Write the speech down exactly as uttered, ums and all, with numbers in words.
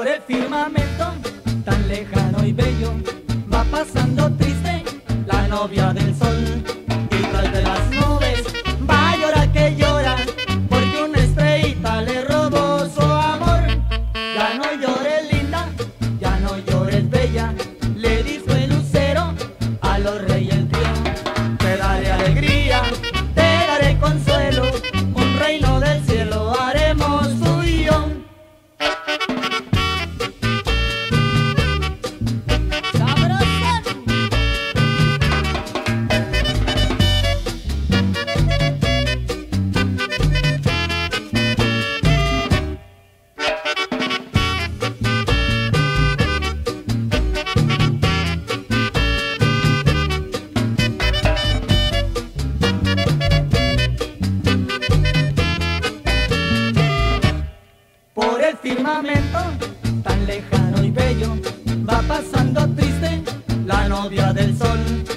Por el firmamento tan lejano y bello va pasando triste la novia del sol. Y tras de las nubes va a llorar que llora, porque una estrellita le robó su amor. Ya no llores linda, ya no llores bella, le dijo el lucero a los reyes el trío. Te daré alegría, te daré consuelo, un reino del cielo haremos tú y yo. Por el firmamento tan lejano y bello va pasando triste la novia del sol.